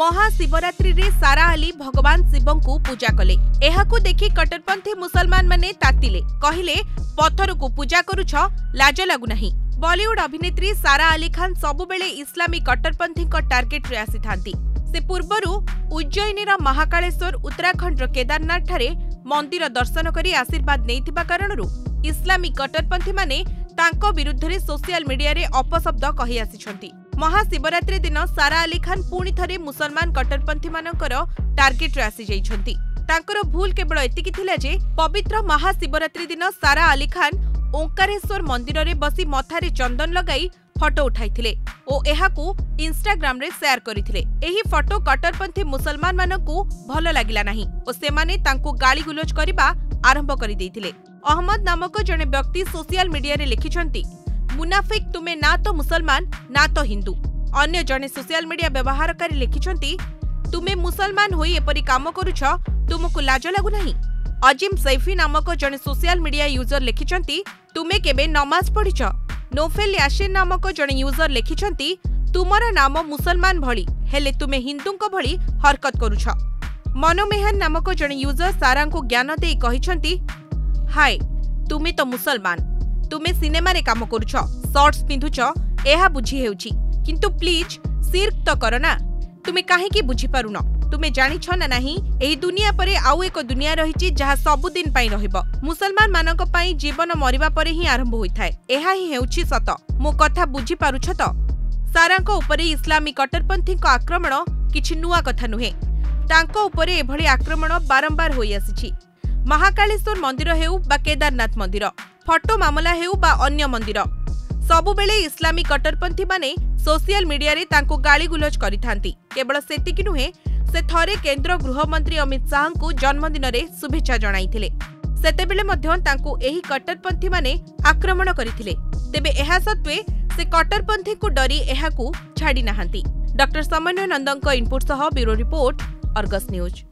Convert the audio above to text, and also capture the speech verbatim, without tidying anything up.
महाशिवरात्रि रे सारा अली भगवान शिव को पूजा कले। एहाकू देखि कट्टरपंथी मुसलमान माने तातिले, कहिले पत्थर को पूजा करुछ, लाज लागु नाही। बॉलीवुड अभिनेत्री सारा अली खान सबुबेले इस्लामी कट्टरपंथी टार्गेट रे आसी थांती। से पूर्वरु उज्जयिनीर महाकालेश्वर, उत्तराखंड केदारनाथ ठारे मंदिर दर्शन करी आशीर्वाद नैथिबा कारणरू इस्लामी कट्टरपंथी माने तांको विरुद्धरे सोशल मीडिया रे अपशब्द कहि आसिछंती। महाशिवरात्रि दिन सारा अली खान पुणी थरे मुसलमान कट्टरपंथी मानकर टार्गेट रे आसी जाइछंती। तांकर भूल केवल एतिकी थिला जे पवित्र महाशिवरात्रि दिन सारा अली खान ओंकारेश्वर मंदिर रे बसी मथारे चंदन लगाई फोटो उठाइथिले ओ एहाकू इंस्टाग्राम रे शेयर करिथिले। एही फोटो कट्टरपंथी मुसलमान मानकू भल लागिला नाही ओ सेमाने तांको गाली गुलोज करिबा आरंभ करि देइथिले। अहमद नामक जने व्यक्ति सोशल मीडिया रे लिखिछंती, मुनाफिक तुमे ना तो मुसलमान ना तो हिंदू। अन्य जने सोशल मीडिया व्यवहारकारी लिखिछंती, तुमे मुसलमान होई एपरि काम करूछ, तुमको लाज लागु नाही। अजिम सैफी नामक जने सोशल मीडिया यूजर लिखिछंती, तुमे केबे नमाज पढ़िछ। नोफेल याशिन नामक जने यूजर लिखिछंती, तुमरा नाम मुसलमान भली हेले तुमे हिंदूंको भली हरकत करूछ। मनोमेहन नामक जने यूजर सारा को ज्ञान देई कहिछंती, हाय तुमे तो मुसलमान, तुमे सिनेमा रे काम करूछ, शॉर्ट्स पिंधुछ, एहा बुझी हेउची, किंतु प्लीज सिर्क तो करना, तुमे काहे की बुझी पारुन। तुमे जानिछ ना नाही एही दुनिया परे आउ एक दुनिया रहिची जहा सब दिन पई रहिबो। मुसलमान मानक पई जीवन मरिबा परे ही आरंभ होइथाय, एहा ही हेउची सत। मो कथा बुझी पारुछ तो? सारांको उपरे इस्लामी कट्टरपंथी को आक्रमण किछि नुआ कथा नुहे। तांको उपरे एभଳି आक्रमण बारंबार होई आसीछि। महाकालेश्वर मंदिर हेउ बा केदारनाथ मंदिर, फोटो मामला हेउ बा अन्य मंदिर, सबुबेले इस्लामी कट्टरपंथी माने सोशल मीडिया रे तांको गाली गुलोज करिथांती। केवल सेतिकी नुहे, से थरे केंद्र गृहमंत्री अमित शाह को जन्मदिन रे शुभेच्छा जणाइथिले। सेतेबेले मध्य तांको एही कट्टरपंथी माने आक्रमण करिथिले। तेबे एहा सत्वे से कट्टरपंथी को डरी एहाकू छाड़ी नाहांती। डॉक्टर समन्वय नंदनक इनपुट सह ब्यूरो रिपोर्ट, अर्गस न्यूज।